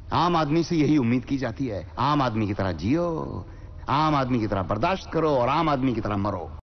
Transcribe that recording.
आम आदमी से यही उम्मीद की जाती है, आम आदमी की तरह जियो, आम आदमी की तरह बर्दाश्त करो और आम आदमी की तरह मरो।